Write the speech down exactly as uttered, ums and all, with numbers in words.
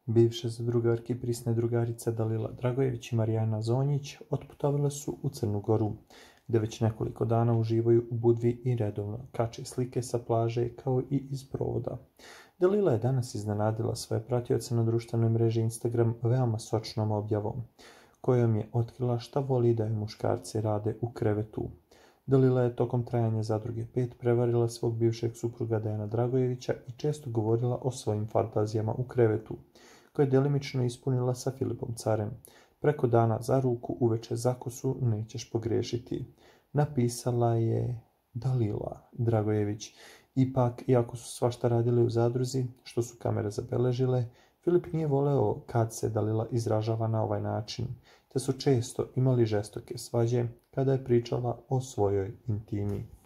Bivše zadrugarke i prisne drugarice Dalila Dragojević i Marijana Zonjić otputovale su u Crnu Goru, gde već nekoliko dana uživaju u Budvi i redovno kače slike sa plaže kao i iz provoda. Dalila je danas iznenadila svoje pratioce na društvenoj mreži Instagram veoma sočnom objavom, kojom je otkrila šta voli da joj muškarci rade u krevetu. Dalila je tokom trajanja Zadruge pet prevarila svog bivšeg supruga Dejana Dragojevića i često govorila o svojim fantazijama u krevetu, koje je delimično ispunila sa Filipom Carem. Preko dana za ruku, uveče za kosu, nećeš pogrešiti. Napisala je Dalila Dragojević. Ipak, iako su svašta radili u zadruzi, što su kamere zabeležile, Filip nije voleo kad se Dalila izražava na ovaj način, te su često imali žestoke svađe kada je pričala o svojoj intimi.